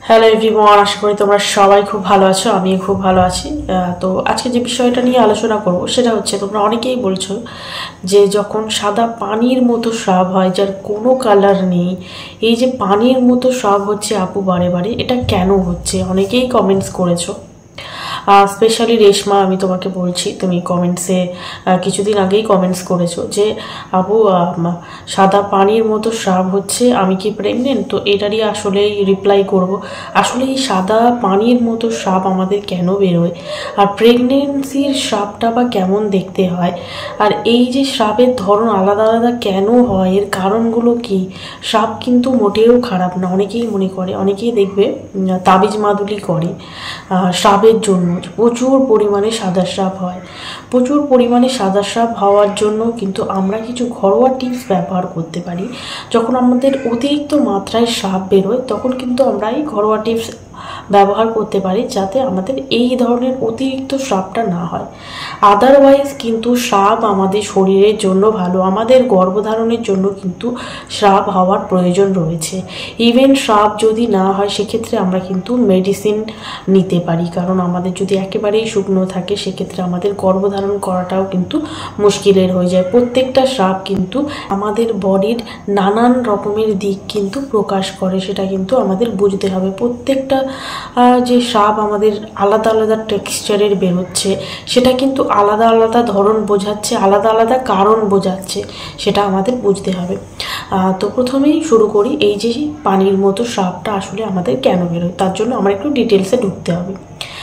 Hello everyone, আশা করি তোমরা সবাই খুব ভালো আছো। আমি খুব ভালো আছি। তো আজকে যে বিষয়টা নিয়ে আলোচনা করব সেটা হচ্ছে, তোমরা অনেকেই বলছো যে যখন সাদা পানির মতো স্রাব হয় যার কোনো কালার নেই, এই যে পানির মতো স্রাব হচ্ছে আপু বারে বারে, এটা কেন হচ্ছে? অনেকেই কমেন্টস করেছো। স্পেশালি রেশমা, আমি তোমাকে বলছি, তুমি কমেন্টসে কিছুদিন আগেই কমেন্টস করেছো যে আপু সাদা পানির মতো স্রাব হচ্ছে, আমি কি প্রেগনেন্ট? তো এটারই আসলেই রিপ্লাই করব। আসলে এই সাদা পানির মতো স্রাব আমাদের কেন বেরোয়, আর প্রেগনেন্সির স্রাবটা বা কেমন দেখতে হয়, আর এই যে স্রাবের ধরন আলাদা আলাদা কেন হয়, এর কারণগুলো কি? স্রাব কিন্তু মোটেও খারাপ না, অনেকেই মনে করে, অনেকেই দেখবে তাবিজ মাদুলি করে স্রাবের জন্য। প্রচুর পরিমাণে সাদা স্রাব হয়। প্রচুর পরিমাণে সাদা স্রাব হওয়ার জন্য কিন্তু আমরা কিছু ঘরোয়া টিপস ব্যবহার করতে পারি। যখন আমাদের অতিরিক্ত মাত্রায় স্রাব বেরোয় তখন কিন্তু আমরা এই ঘরোয়া টিপস ব্যবহার করতে পারি, যাতে আমাদের এই ধরনের অতিরিক্ত স্রাবটা না হয়। আদারওয়াইজ কিন্তু স্রাব আমাদের শরীরের জন্য ভালো, আমাদের গর্ভধারণের জন্য কিন্তু স্রাব হওয়ার প্রয়োজন রয়েছে। ইভেন স্রাব যদি না হয় সেক্ষেত্রে আমরা কিন্তু মেডিসিন নিতে পারি, কারণ আমাদের যদি একেবারেই শুকনো থাকে সেক্ষেত্রে আমাদের গর্ভধারণ করাটাও কিন্তু মুশকিলের হয়ে যায়। প্রত্যেকটা স্রাব কিন্তু আমাদের বডির নানান রকমের দিক কিন্তু প্রকাশ করে, সেটা কিন্তু আমাদের বুঝতে হবে। প্রত্যেকটা যে স্রাব আমাদের আলাদা আলাদা টেক্সচারের বেরোচ্ছে, সেটা কিন্তু আলাদা আলাদা ধরন বোঝাচ্ছে, আলাদা আলাদা কারণ বোঝাচ্ছে, সেটা আমাদের বুঝতে হবে। তো প্রথমেই শুরু করি, এই যে পানির মতো স্রাবটা আসলে আমাদের কেন বেরোয়, তার জন্য আমার একটু ডিটেলসে ঢুকতে হবে।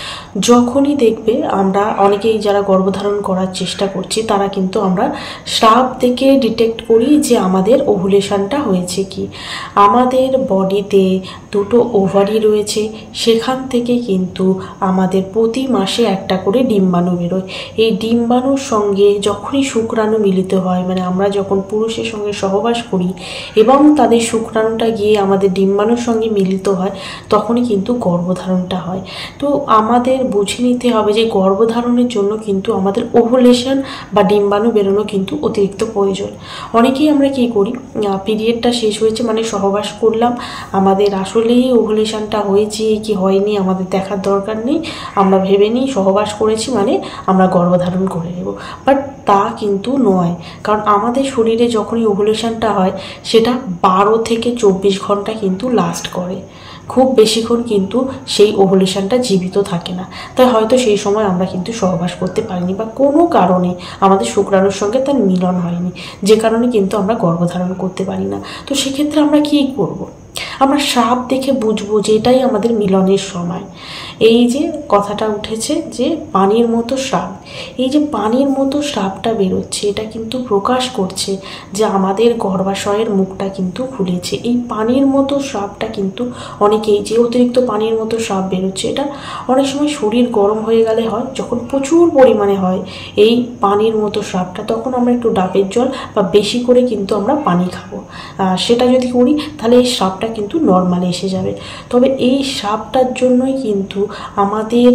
যখনই দেখবে আমরা অনেকেই যারা গর্ভধারণ করার চেষ্টা করছি, তারা কিন্তু আমরা স্রাব থেকে ডিটেক্ট করি যে আমাদের ওভুলেশনটা হয়েছে কি। আমাদের বডিতে দুটো ওভারি রয়েছে, সেখান থেকে কিন্তু আমাদের প্রতি মাসে একটা করে ডিম্বাণু বেরোয়। এই ডিম্বাণুর সঙ্গে যখনই শুক্রাণু মিলিত হয়, মানে আমরা যখন পুরুষের সঙ্গে সহবাস করি এবং তাদের শুক্রাণুটা গিয়ে আমাদের ডিম্বাণুর সঙ্গে মিলিত হয়, তখনই কিন্তু গর্ভধারণটা হয়। তো আমাদের বুঝে নিতে হবে যে গর্ভধারণের জন্য কিন্তু আমাদের ওভুলেশন বা ডিম্বাণু বেরোনো কিন্তু অতিরিক্ত প্রয়োজন। অনেকেই আমরা কি করি, পিরিয়ডটা শেষ হয়েছে মানে সহবাস করলাম, আমাদের আসলেই ওভুলেশনটা হয়েছে কি হয়নি আমাদের দেখার দরকার নেই, আমরা ভেবে নিই সহবাস করেছি মানে আমরা গর্ভধারণ করে নেব। বাট তা কিন্তু নয়, কারণ আমাদের শরীরে যখনই ওভুলেশনটা হয় সেটা 12 থেকে 24 ঘন্টা কিন্তু লাস্ট করে, খুব বেশিক্ষণ কিন্তু সেই ওভুলেশনটা জীবিত থাকে না। তাই হয়তো সেই সময় আমরা কিন্তু সহবাস করতে পারিনি বা কোনো কারণে আমাদের শুক্রাণুর সঙ্গে তার মিলন হয়নি, যে কারণে কিন্তু আমরা গর্ভধারণ করতে পারি না। তো সেক্ষেত্রে আমরা কী করব? আমরা স্রাব দেখে বুঝবো যে এটাই আমাদের মিলনের সময়। এই যে কথাটা উঠেছে যে পানির মতো স্রাব, এই যে পানির মতো স্রাবটা বেরোচ্ছে, এটা কিন্তু প্রকাশ করছে যে আমাদের গর্ভাশয়ের মুখটা কিন্তু খুলেছে। এই পানির মতো স্রাবটা কিন্তু অনেকেই, যে অতিরিক্ত পানির মতো স্রাব বেরোচ্ছে, এটা অনেক সময় শরীর গরম হয়ে গেলে হয়, যখন প্রচুর পরিমাণে হয় এই পানির মতো স্রাবটা, তখন আমরা একটু ডাবের জল বা বেশি করে কিন্তু আমরা পানি খাবো। সেটা যদি করি তাহলে এই স্রাবটা কিন্তু নর্মালে এসে যাবে। তবে এই স্রাবটার জন্যই কিন্তু আমাদের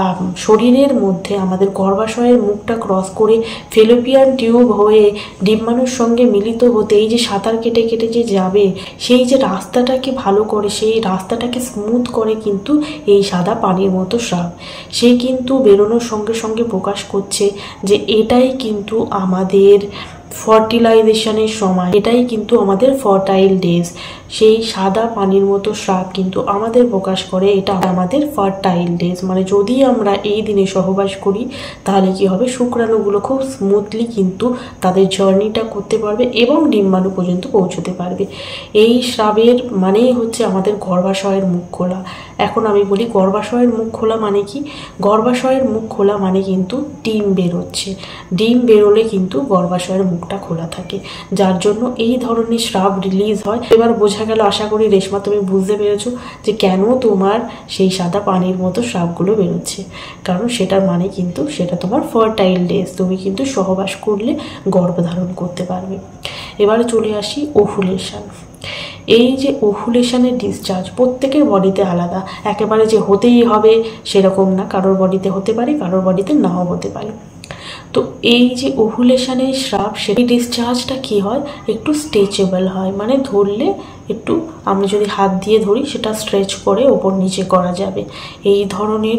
শরীরের মধ্যে আমাদের গর্ভাশয়ের মুখটা ক্রস করে ফেলোপিয়ান টিউব হয়ে ডিম্বাণুর সঙ্গে মিলিত হতে এই যে সাঁতার কেটে কেটে যে যাবে, সেই যে রাস্তাটাকে ভালো করে, সেই রাস্তাটাকে স্মুথ করে কিন্তু এই সাদা পানির মতো স্রাব। সে কিন্তু বেরোনোর সঙ্গে সঙ্গে প্রকাশ করছে যে এটাই কিন্তু আমাদের ফার্টিলাইজেশনের সময়, এটাই কিন্তু আমাদের ফার্টাইল ডেজ। সেই সাদা পানির মতো স্রাব কিন্তু আমাদের প্রকাশ করে এটা আমাদের ফার্টাইল ডেজ। মানে যদি আমরা এই দিনে সহবাস করি তাহলে কি হবে, শুক্রাণুগুলো খুব স্মুথলি কিন্তু তাদের জার্নিটা করতে পারবে এবং ডিম্বাণু পর্যন্ত পৌঁছতে পারবে। এই স্রাবের মানেই হচ্ছে আমাদের গর্ভাশয়ের মুখ খোলা। এখন আমি বলি গর্ভাশয়ের মুখ খোলা মানে কি? গর্ভাশয়ের মুখ খোলা মানে কিন্তু ডিম বেরোচ্ছে, ডিম বেরোলে কিন্তু গর্ভাশয়ের মুখটা খোলা থাকে, যার জন্য এই ধরনের স্রাব রিলিজ হয়। এবার বোঝা গেল, আশা করি রেশমা তুমি বুঝতে পেরেছো যে কেন তোমার সেই সাদা পানির মতো স্রাবগুলো বেরোচ্ছে। কারণ সেটার মানে কিন্তু সেটা তোমার ফার্টাইল ডেজ, তুমি কিন্তু সহবাস করলে গর্ভধারণ করতে পারবে। এবারে চলে আসি ওভুলেশন। এই যে ওভুলেশনের ডিসচার্জ প্রত্যেকের বডিতে আলাদা, একেবারে যে হতেই হবে সেরকম না, কারোর বডিতে হতে পারে, কারোর বডিতে নাও হতে পারে। তো এই যে ওভুলেশনের স্রাব, সেই ডিসচার্জটা কি হয়, একটু স্ট্রেচেবল হয়, মানে ধরলে একটু আমি যদি হাত দিয়ে ধরি সেটা স্ট্রেচ করে ওপর নিচে করা যাবে। এই ধরনের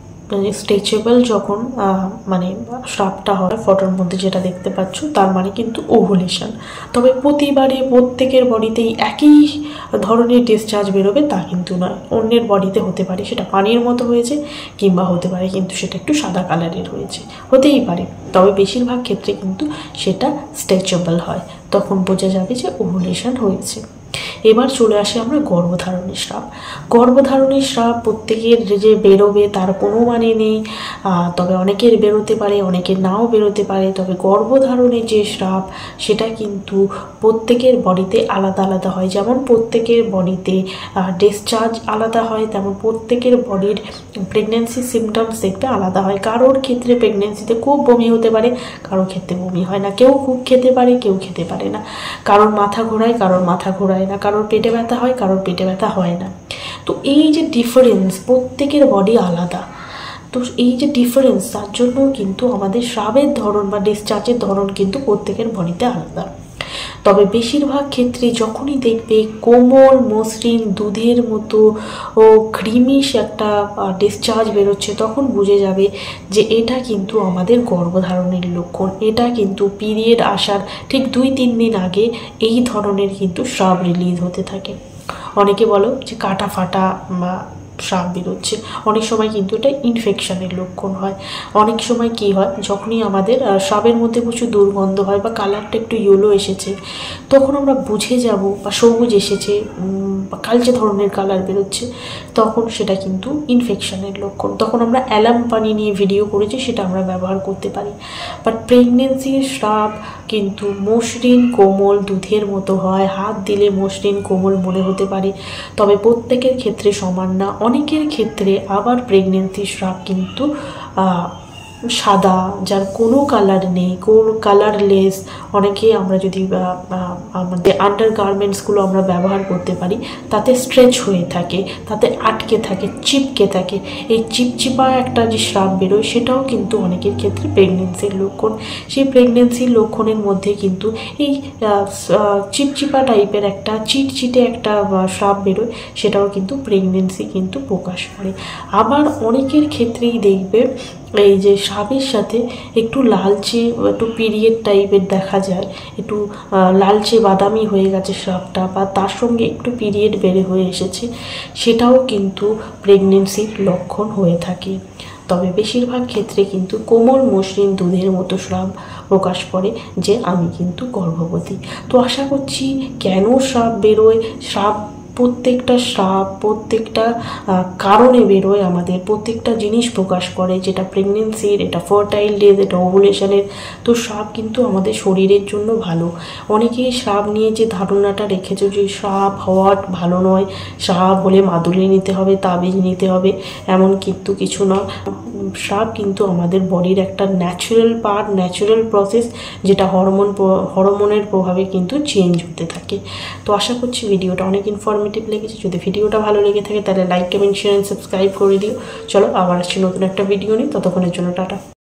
স্ট্রেচেবল যখন মানে স্রাবটা হয় ফটোর মধ্যে যেটা দেখতে পাচ্ছ, তার মানে কিন্তু ওভুলেশন। তবে প্রতিবারে প্রত্যেকের বডিতেই একই ধরনের ডিসচার্জ বেরোবে তা কিন্তু নয়, অন্যের বডিতে হতে পারে সেটা পানির মতো হয়েছে, কিংবা হতে পারে কিন্তু সেটা একটু সাদা কালারের হয়েছে, হতেই পারে। তবে বেশিরভাগ ক্ষেত্রে কিন্তু সেটা স্ট্রেচেবল হয়, তখন বোঝা যাবে যে ওভুলেশন হয়েছে। এবার চলে আসি আমরা গর্ভধারণের স্রাব। গর্ভধারণের স্রাব প্রত্যেকের যে বেরোবে তার কোনো মানে নেই, তবে অনেকের বেরোতে পারে, অনেকের নাও বেরোতে পারে। তবে গর্ভধারণের যে স্রাব সেটা কিন্তু প্রত্যেকের বডিতে আলাদা আলাদা হয়। যেমন প্রত্যেকের বডিতে ডিসচার্জ আলাদা হয়, তেমন প্রত্যেকের বডির প্রেগনেন্সি সিমটমস দেখতে আলাদা হয়। কারোর ক্ষেত্রে প্রেগনেন্সিতে খুব বমি হতে পারে, কারোর ক্ষেত্রে বমি হয় না। কেউ খুব খেতে পারে, কেউ খেতে পারে না। কারোর মাথা ঘোরায়, কারোর মাথা ঘোরায় না। কারোর পেটে ব্যথা হয়, কারোর পেটে ব্যথা হয় না। তো এই যে ডিফারেন্স, প্রত্যেকের বডি আলাদা, তো এই যে ডিফারেন্স, তার জন্য কিন্তু আমাদের স্রাবের ধরন বা ডিসচার্জের ধরন কিন্তু প্রত্যেকের বডিতে আলাদা। তবে বেশিরভাগ ক্ষেত্রে যখনই দেখবে কোমল মসৃণ দুধের মতো ও ক্রিমিশ একটা ডিসচার্জ বেরোচ্ছে, তখন বুঝে যাবে যে এটা কিন্তু আমাদের গর্ভধারণের লক্ষণ। এটা কিন্তু পিরিয়ড আসার ঠিক 2-3 দিন আগে এই ধরনের কিন্তু স্রাব রিলিজ হতে থাকে। অনেকে বলো যে কাটা ফাটা স্রাব বেরোচ্ছে, অনেক সময় কিন্তু এটা ইনফেকশনের লক্ষণ হয়। অনেক সময় কি হয়, যখনই আমাদের স্রাবের মধ্যে প্রচুর দুর্গন্ধ হয় বা কালারটা একটু ইয়েলো এসেছে, তখন আমরা বুঝে যাব, বা সবুজ এসেছে বা কালচে ধরনের কালার বেরোচ্ছে, তখন সেটা কিন্তু ইনফেকশনের লক্ষণ। তখন আমরা অ্যালাম পানি নিয়ে ভিডিও করেছি, সেটা আমরা ব্যবহার করতে পারি। বাট প্রেগনেন্সির স্রাব কিন্তু মসৃণ কোমল দুধের মতো হয়, হাত দিলে মসৃণ কোমল মনে হতে পারে। তবে প্রত্যেকের ক্ষেত্রে সমান না। অনেকের ক্ষেত্রে আবার প্রেগনেন্সির স্রাব কিন্তু সাদা, যার কোনো কালার নেই, কোনো কালারলেস। অনেকেই আমরা যদি আমাদের আন্ডার গার্মেন্টসগুলো আমরা ব্যবহার করতে পারি, তাতে স্ট্রেচ হয়ে থাকে, তাতে আটকে থাকে, চিপকে থাকে। এই চিপচিপা একটা যে স্রাব বেরোয়, সেটাও কিন্তু অনেকের ক্ষেত্রে প্রেগনেন্সির লক্ষণ। সেই প্রেগনেন্সির লক্ষণের মধ্যে কিন্তু এই চিপচিপা টাইপের একটা চিটচিটে একটা স্রাব বেরোয়, সেটাও কিন্তু প্রেগনেন্সি কিন্তু প্রকাশ করে। আবার অনেকের ক্ষেত্রেই দেখবে এই যে স্রাবের সাথে একটু লালচে, একটু পিরিয়ড টাইপের দেখা যায়, একটু লালচে বাদামি হয়ে গেছে স্রাবটা, বা তার সঙ্গে একটু পিরিয়ড বেড়ে হয়ে এসেছে, সেটাও কিন্তু প্রেগনেন্সির লক্ষণ হয়ে থাকে। তবে বেশিরভাগ ক্ষেত্রে কিন্তু কোমল মসৃণ দুধের মতো স্রাব প্রকাশ করে যে আমি কিন্তু গর্ভবতী। তো আশা করছি কেন স্রাব বেরোয়, স্রাব প্রত্যেকটা স্রাব প্রত্যেকটা কারণে বেরোয়, আমাদের প্রত্যেকটা জিনিস প্রকাশ করে, যেটা প্রেগনেন্সির, এটা ফার্টাইল ডেজ, এটা ওভুলেশনের। তো স্রাব কিন্তু আমাদের শরীরের জন্য ভালো। অনেকেই স্রাব নিয়ে যে ধারণাটা রেখেছে যে স্রাব হওয়া ভালো নয়, স্রাব হলে মাদুলি নিতে হবে, তাবিজ নিতে হবে, এমন কিন্তু কিছু নয়। স্রাব কিন্তু আমাদের বডির একটা ন্যাচারাল পার্ট, ন্যাচারাল প্রসেস, যেটা হরমোনের প্রভাবে কিন্তু চেঞ্জ হতে থাকে। তো আশা করছি ভিডিওটা অনেক ইনফরমেটিভ লেগেছে। যদি ভিডিওটা ভালো লেগে থাকে তাহলে like, comment, share and subscribe করে দিও। চলো আবার আসছি নতুন একটা ভিডিও নিয়ে, ততক্ষণের জন্য টাটা।